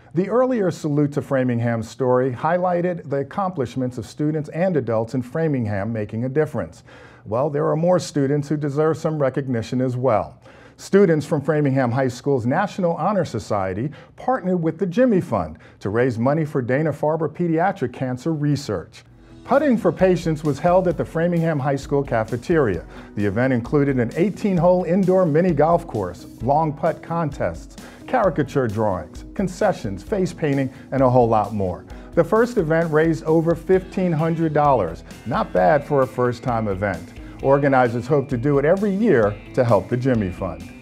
The earlier Salute to Framingham story highlighted the accomplishments of students and adults in Framingham making a difference. Well, there are more students who deserve some recognition as well. Students from Framingham High School's National Honor Society partnered with the Jimmy Fund to raise money for Dana-Farber pediatric cancer research. Putting for Patients was held at the Framingham High School cafeteria. The event included an 18-hole indoor mini golf course, long putt contests, caricature drawings, concessions, face painting, and a whole lot more. The first event raised over $1,500. Not bad for a first-time event. Organizers hope to do it every year to help the Jimmy Fund.